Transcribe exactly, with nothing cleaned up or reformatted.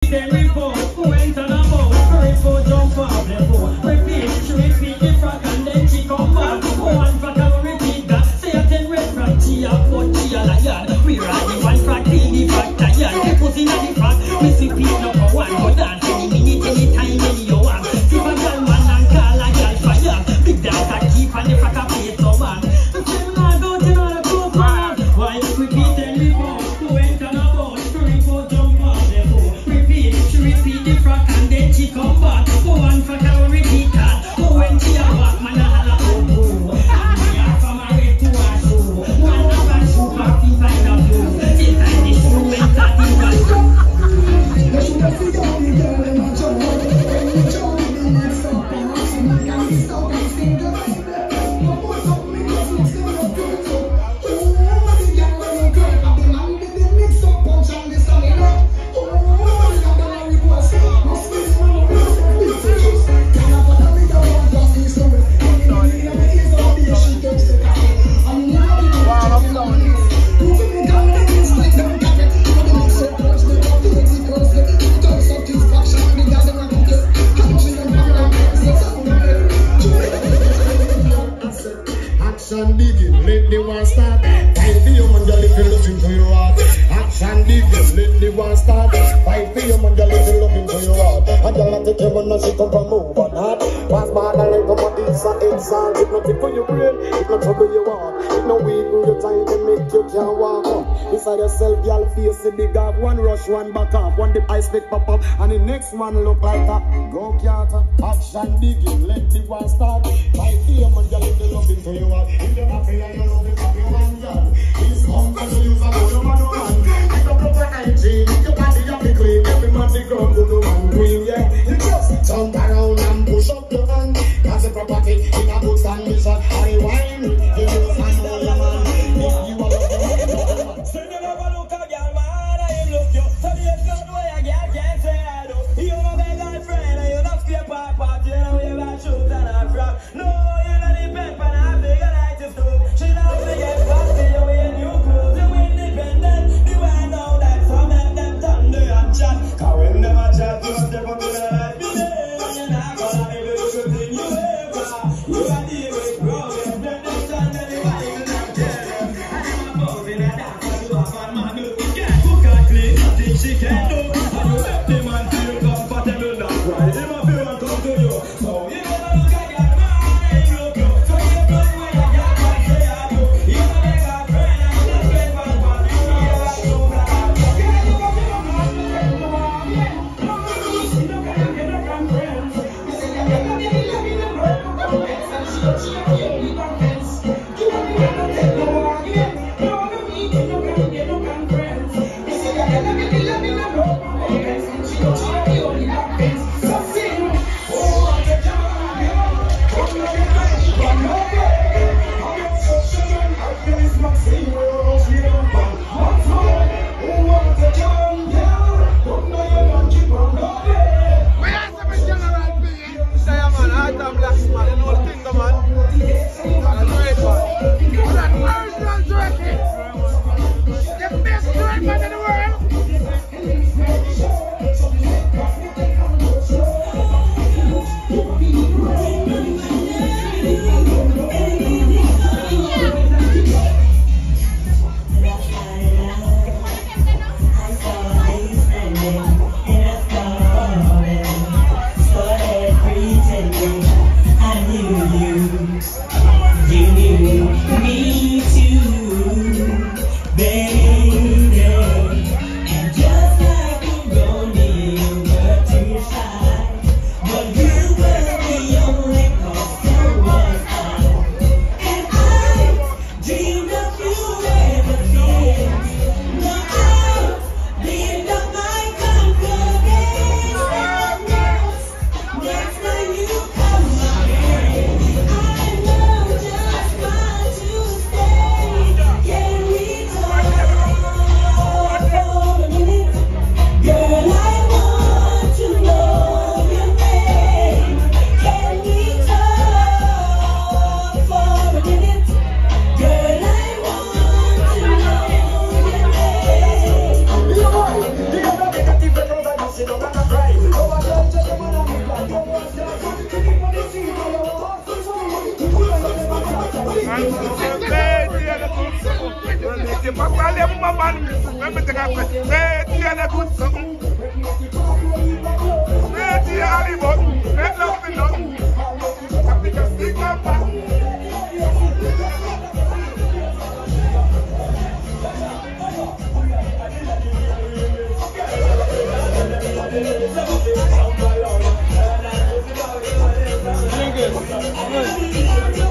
then report. Went on a boat, report jump off the boat. Repeat, she repeat the frack and then she come back. One frack and repeat that. Say a ten red frack, she a foot, she a lion. We ride the one frack, the frack lion. Pussy na the frack, we see people number one. Go dance any minute, any time, any you want. See a girl man and call a girl fire. Big dance a keep and the frack a play so man. Say man go to the coast man. Why repeat then report? Went on a boat, report jump off the boat. Repeat, she repeat the frack and then she come back. Go one frack and repeat that. Go when she a walk, man a holla oh oh. And me a from a red to a show. One of a shoe back inside the blue. Inside the shoe went at the back. You should have seen all the girl in my job. When you job, you need some boss. You can be so and sing the baby. No more something because looks never look good. Oh, the girl when you girl, I be man with the mix up punch and the stamina. Oh, the girl when you request, must be the man who knows the decisions. Can I put a big one just in story? Only the name is all the she takes the coffee. I'm now the one of the ones. Who to the girl that is like them coffee? You the mix up punch the coffee, the girls the girls of this function, the girls that want to country and family, six of them. Action digging, let the one start. Fight for your man, girl, if you look into your heart. Action digging, let the one start. Fight for your man, girl, if you look into your heart. And girl, I take your man, and she come from over that. Pass by the leg, come on, it's a exam. It's not for your brain, it's not trouble you want. It's no weed in your time to make you can't walk up. Inside yourself, girl, face the big up. One rush, one back up, one the ice pick pop up. And the next one look like a go carter. Action digging, let the one start. Fight for your man, girl, if you look into your heart. If you're happy and you love it, happy one girl. He's come to use a good man, man. It's a proper hygiene, your body have to clean. Every man to come to the one queen, yeah. You just turn around and push up your hand. That's the property in a good condition. I wine, you just hand on your man. If you are looking man. So you never look a girl, man, I look you. So there's no way a girl can say I do. You know my girlfriend, and you don't scrape a part. You know you got shoes and a frock. No, you know the pep and a big and I just do. She don't forget party, you wear new clothes, you independent. You I know that from them, them thunder and chat. Cause when them a chat, you step up to the life. You know you're not gonna be the good thing you ever. You are deal with problems, them understand anybody will not care. And I'm above in a dark, and you have one man who can't cook and clean, nothing she can do. And you make the man feel comfortable, that's why they might feel and come to you. So you never look at your man, and you look you. So you play with a girl, and say I do. You know they got friends, and you just get one man, you know you got so bad. You know Good.